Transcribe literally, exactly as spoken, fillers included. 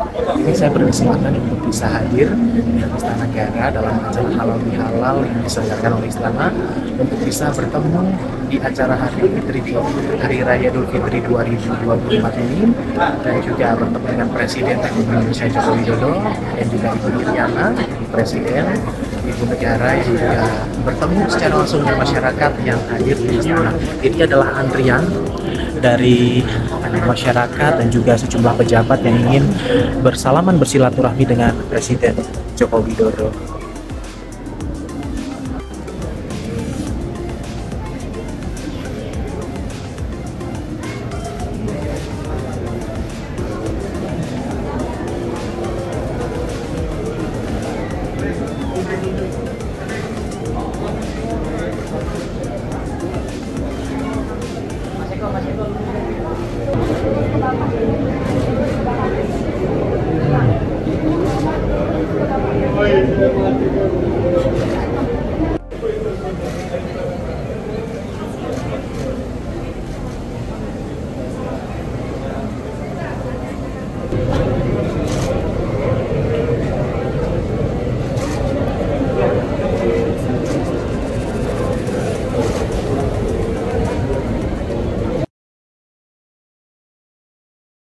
Ini saya berkesempatan untuk bisa hadir di Istana Negara dalam acara halal bihalal yang diselenggarakan oleh Istana untuk bisa bertemu di acara Hari Fitri Hari Raya Idul Fitri dua ribu dua puluh empat ini, dan juga bertemu dengan Presiden Republik Indonesia Joko Widodo dan juga Ibu Iriana, Presiden, Ibu Negara, yang juga bertemu secara langsung dengan masyarakat yang hadir di istana. Ini adalah antrian dari masyarakat dan juga sejumlah pejabat yang ingin bersalaman bersilaturahmi dengan Presiden Joko Widodo.